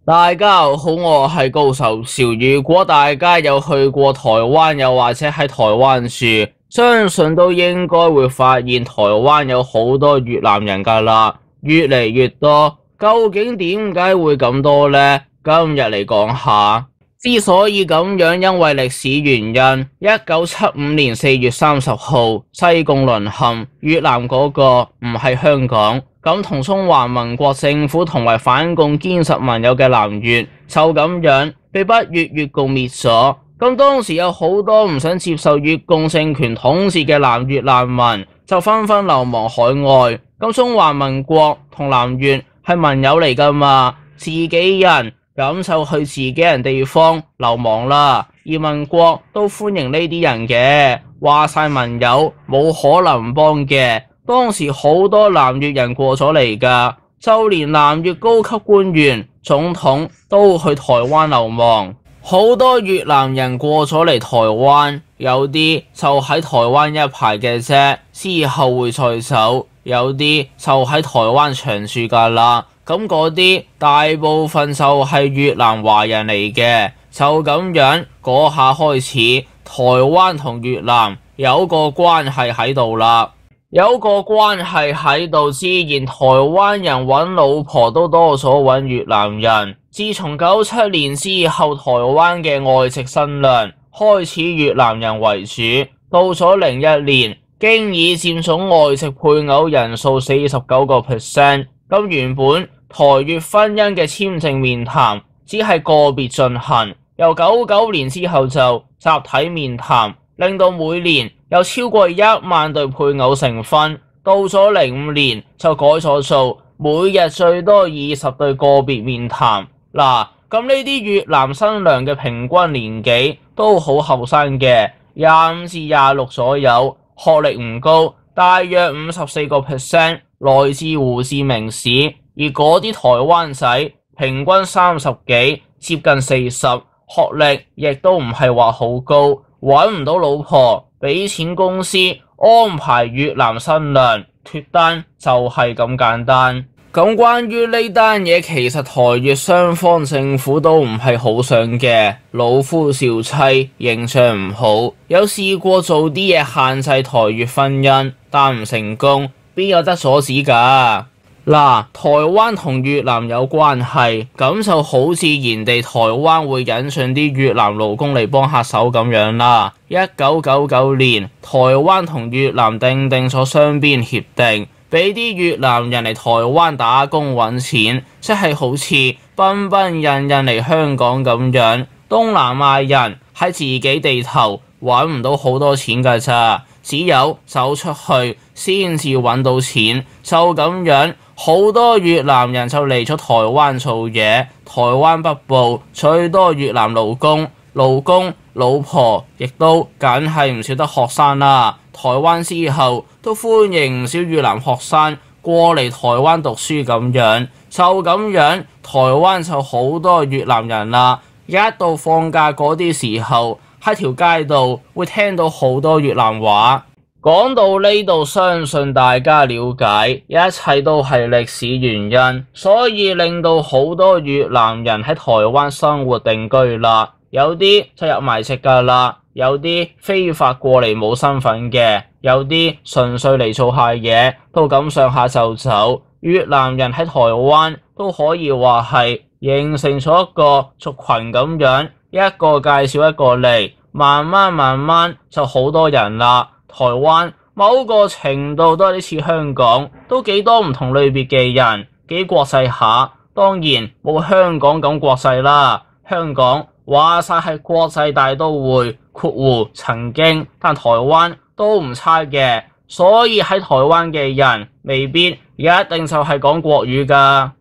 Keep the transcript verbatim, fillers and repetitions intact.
大家好，我係高手少。如果大家有去過台灣，又或者喺台灣住，相信都應該會發現台灣有好多越南人㗎喇，越嚟越多。究竟點解會咁多呢？今日嚟講下。之所以咁樣，因為歷史原因。一九七五年四月三十號，西貢淪陷，越南嗰個唔係香港。咁同中華民國政府同埋反共堅實盟友嘅南越就咁樣被北越越共滅咗。咁當時有好多唔想接受越共政權統治嘅南越難民就紛紛流亡海外。咁中華民國同南越係盟友嚟㗎嘛，自己人咁就去自己人地方流亡啦。而民國都歡迎呢啲人嘅，話晒盟友冇可能唔幫嘅。當時好多南越人過咗嚟㗎，就連南越高級官員、總統都去台灣流亡。好多越南人過咗嚟台灣，有啲就喺台灣一排嘅啫，之後會再走；有啲就喺台灣長住㗎啦。咁嗰啲大部分就係越南華人嚟嘅。就咁樣嗰下開始，台灣同越南有個關係喺度啦。有個關係喺度，自然台灣人揾老婆都多咗揾越南人。自從九七年之後，台灣嘅外籍新娘開始越南人為主。到咗零一年，經已佔總外籍配偶人數四十九個 percent。咁原本台越婚姻嘅簽證面談只係個別進行，由九九年之後就集體面談，令到每年有超過一萬對配偶成婚。到咗零五年就改咗做每日最多二十對個別面談。嗱，咁呢啲越南新娘嘅平均年紀都好後生嘅，廿五至廿六左右，學歷唔高，大約五十四個 percent 來自胡志明市。而嗰啲台灣仔平均三十幾，接近四十，學歷亦都唔係話好高，揾唔到老婆，俾錢公司安排越南新娘脫單，就係咁簡單。咁關於呢單嘢，其實台越雙方政府都唔係好想嘅，老夫少妻，形象唔好，有試過做啲嘢限制台越婚姻，但唔成功，邊有得阻止㗎？嗱，台灣同越南有關係，咁就好自然地台灣會引進啲越南勞工嚟幫下手咁樣啦。一九九九年，台灣同越南訂定咗雙邊協定，俾啲越南人嚟台灣打工揾錢，即係好似彬彬印印嚟香港咁樣。東南亞人喺自己地頭揾唔到好多錢㗎咋，只有走出去先至揾到錢。就咁樣，好多越南人就嚟咗台灣做嘢。台灣北部最多越南勞工，勞工老婆亦都梗係唔少得學生啦。台灣之後都歡迎唔少越南學生過嚟台灣讀書咁樣。就咁樣，台灣就好多越南人啦。一到放假嗰啲時候，喺條街度會聽到好多越南話。講到呢度，相信大家了解，一切都係歷史原因，所以令到好多越南人喺台灣生活定居啦。有啲就入埋籍㗎啦，有啲非法過嚟冇身份嘅，有啲純粹嚟做下嘢，都咁上下就走。越南人喺台灣都可以話係形成咗一個族群咁樣，一個介紹一個嚟，慢慢慢慢就好多人啦。台灣某個程度都有啲似香港，都幾多唔同類別嘅人，幾國際下。當然冇香港咁國際啦，香港話晒係國際大都會，括弧曾經，但台灣都唔差嘅，所以喺台灣嘅人未必一定就係講國語㗎。